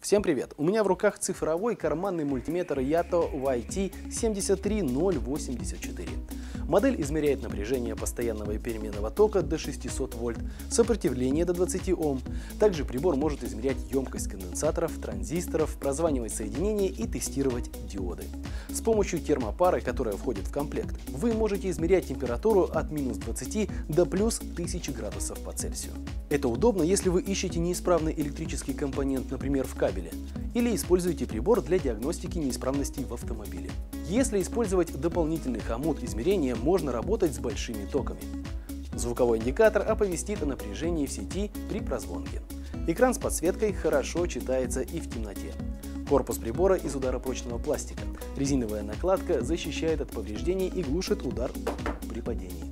Всем привет! У меня в руках цифровой карманный мультиметр Yato YT73084. Модель измеряет напряжение постоянного и переменного тока до 600 вольт, сопротивление до 20 Ом. Также прибор может измерять емкость конденсаторов, транзисторов, прозванивать соединения и тестировать диоды. С помощью термопары, которая входит в комплект, вы можете измерять температуру от минус 20 до плюс 1000 градусов по Цельсию. Это удобно, если вы ищете неисправный электрический компонент, например, в кабеле, или используете прибор для диагностики неисправностей в автомобиле. Если использовать дополнительный хомут измерения, можно работать с большими токами. Звуковой индикатор оповестит о напряжении в сети при прозвонке. Экран с подсветкой хорошо читается и в темноте. Корпус прибора из ударопрочного пластика. Резиновая накладка защищает от повреждений и глушит удар при падении.